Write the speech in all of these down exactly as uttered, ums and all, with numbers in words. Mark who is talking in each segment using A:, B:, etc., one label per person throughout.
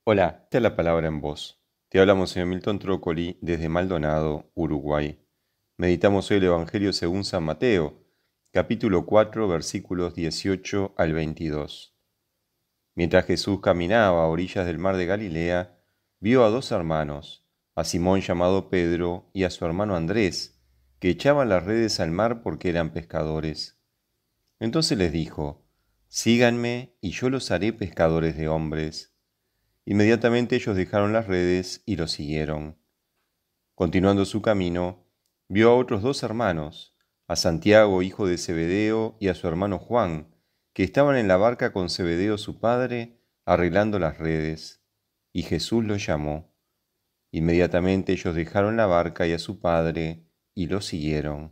A: Hola, esta es la palabra en voz. Te hablamos, señor Milton Trócoli, desde Maldonado, Uruguay. Meditamos hoy el Evangelio según San Mateo, capítulo cuatro, versículos dieciocho al veintidós. Mientras Jesús caminaba a orillas del mar de Galilea, vio a dos hermanos, a Simón llamado Pedro y a su hermano Andrés, que echaban las redes al mar porque eran pescadores. Entonces les dijo: Síganme y yo los haré pescadores de hombres. Inmediatamente ellos dejaron las redes y lo siguieron. Continuando su camino, vio a otros dos hermanos, a Santiago, hijo de Zebedeo, y a su hermano Juan, que estaban en la barca con Zebedeo su padre, arreglando las redes. Y Jesús los llamó. Inmediatamente ellos dejaron la barca y a su padre, y lo siguieron.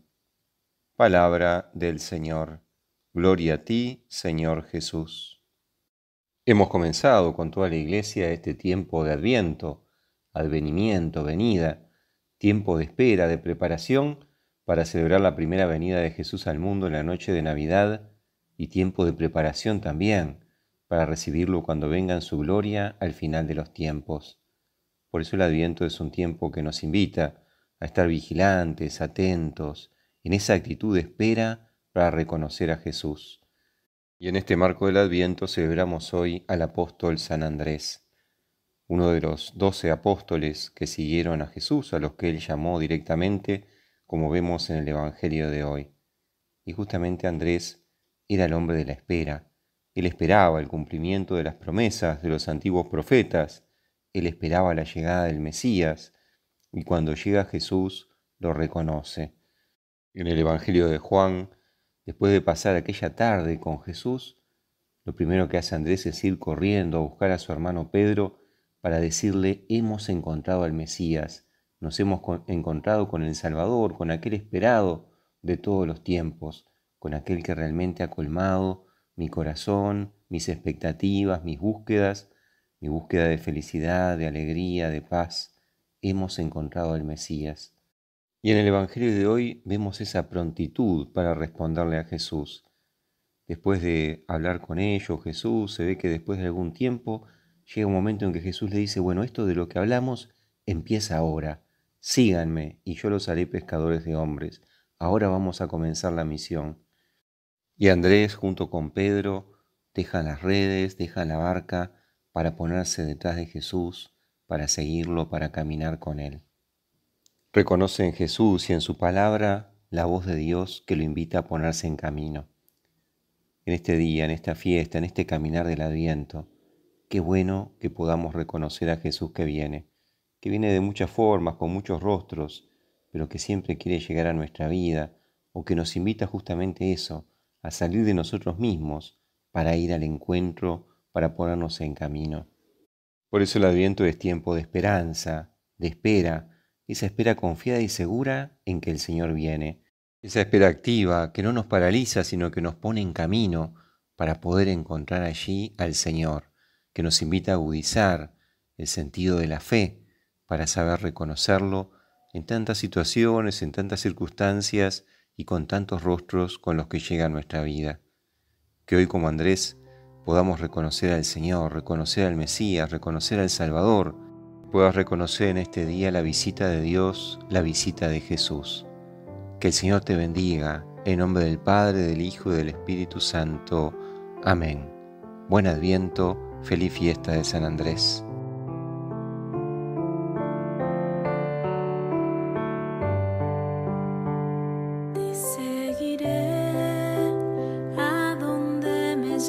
A: Palabra del Señor. Gloria a ti, Señor Jesús. Hemos comenzado con toda la Iglesia este tiempo de Adviento, advenimiento, venida, tiempo de espera, de preparación para celebrar la primera venida de Jesús al mundo en la noche de Navidad y tiempo de preparación también para recibirlo cuando venga en su gloria al final de los tiempos. Por eso el Adviento es un tiempo que nos invita a estar vigilantes, atentos, en esa actitud de espera para reconocer a Jesús. Y en este marco del Adviento celebramos hoy al apóstol San Andrés, uno de los doce apóstoles que siguieron a Jesús, a los que él llamó directamente, como vemos en el Evangelio de hoy. Y justamente Andrés era el hombre de la espera. Él esperaba el cumplimiento de las promesas de los antiguos profetas, él esperaba la llegada del Mesías, y cuando llega Jesús lo reconoce. En el Evangelio de Juan, después de pasar aquella tarde con Jesús, lo primero que hace Andrés es ir corriendo a buscar a su hermano Pedro para decirle: hemos encontrado al Mesías, nos hemos encontrado con el Salvador, con aquel esperado de todos los tiempos, con aquel que realmente ha colmado mi corazón, mis expectativas, mis búsquedas, mi búsqueda de felicidad, de alegría, de paz. Hemos encontrado al Mesías. Y en el Evangelio de hoy vemos esa prontitud para responderle a Jesús. Después de hablar con ellos, Jesús, se ve que después de algún tiempo llega un momento en que Jesús le dice: bueno, esto de lo que hablamos empieza ahora. Síganme y yo los haré pescadores de hombres. Ahora vamos a comenzar la misión. Y Andrés, junto con Pedro, dejan las redes, dejan la barca para ponerse detrás de Jesús, para seguirlo, para caminar con él. Reconoce en Jesús y en su palabra la voz de Dios que lo invita a ponerse en camino. En este día, en esta fiesta, en este caminar del Adviento, qué bueno que podamos reconocer a Jesús que viene, que viene de muchas formas, con muchos rostros, pero que siempre quiere llegar a nuestra vida, o que nos invita justamente eso, a salir de nosotros mismos para ir al encuentro, para ponernos en camino. Por eso el Adviento es tiempo de esperanza, de espera, esa espera confiada y segura en que el Señor viene. Esa espera activa que no nos paraliza, sino que nos pone en camino para poder encontrar allí al Señor, que nos invita a agudizar el sentido de la fe para saber reconocerlo en tantas situaciones, en tantas circunstancias y con tantos rostros con los que llega nuestra vida. Que hoy, como Andrés, podamos reconocer al Señor, reconocer al Mesías, reconocer al Salvador, puedas reconocer en este día la visita de Dios, la visita de Jesús. Que el Señor te bendiga, en nombre del Padre, del Hijo y del Espíritu Santo. Amén. Buen Adviento, feliz fiesta de San Andrés.
B: Te seguiré a donde me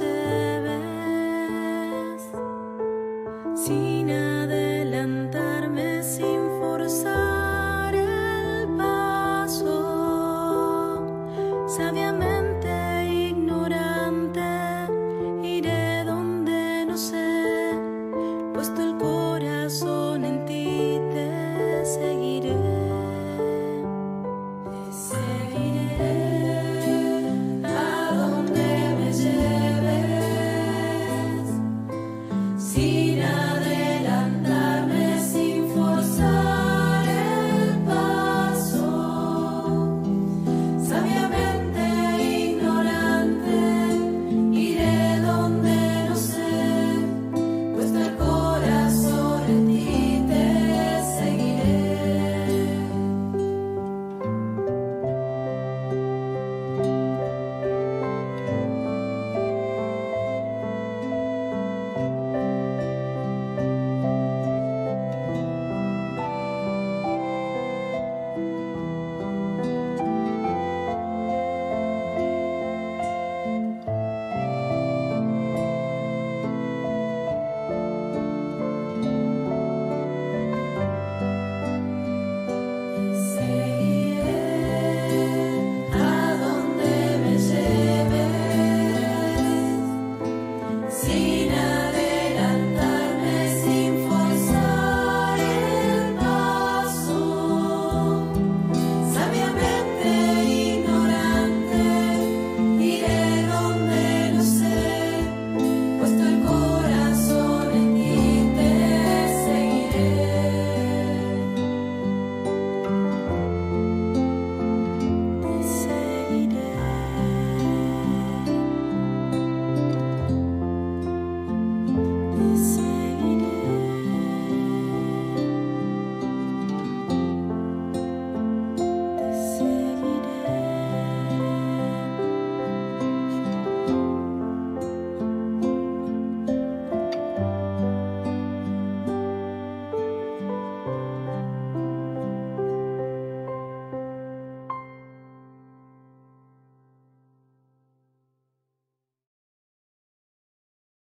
B: lleves, sin adelantarme, sin forzar.